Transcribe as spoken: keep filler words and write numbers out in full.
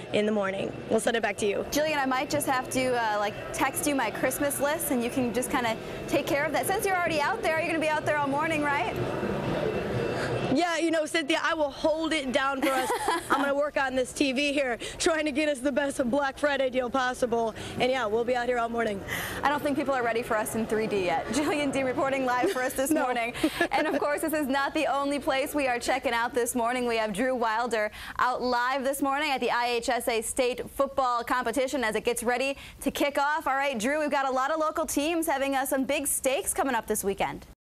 in the morning. We'll send it back to you. Jillian, I might just have to uh, like text you my Christmas list, and you can just kind of take care of that. Since you're already out there, you're going to be out there all morning, right? Yeah, you know, Cynthia, I will hold it down for us. I'm going to work on this T V here, trying to get us the best Black Friday deal possible. And yeah, we'll be out here all morning. I don't think people are ready for us in three D yet. Jillian Dean reporting live for us this No. morning. And of course, this is not the only place we are checking out this morning. We have Drew Wilder out live this morning at the I H S A State Football Competition as it gets ready to kick off. All right, Drew, we've got a lot of local teams having uh, some big stakes coming up this weekend.